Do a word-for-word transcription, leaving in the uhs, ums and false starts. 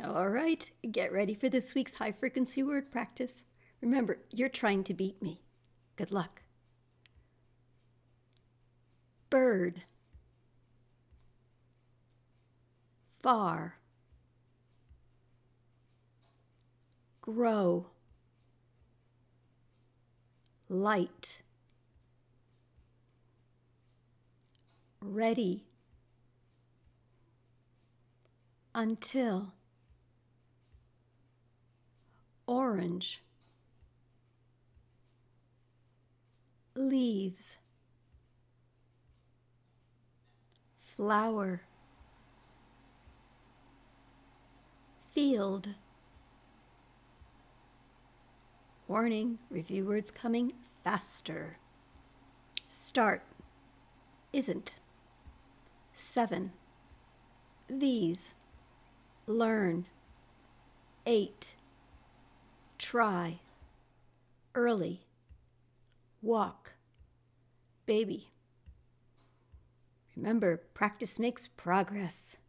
All right, get ready for this week's high frequency word practice. Remember, you're trying to beat me. Good luck. Bird. Far. Grow. Light. Ready. Until. Orange. Leaves. Flower. Field. Warning, review words coming faster. Start. Isn't. Seven. These. Learn. Eight. Try. Early. Walk. Baby. Remember, practice makes progress.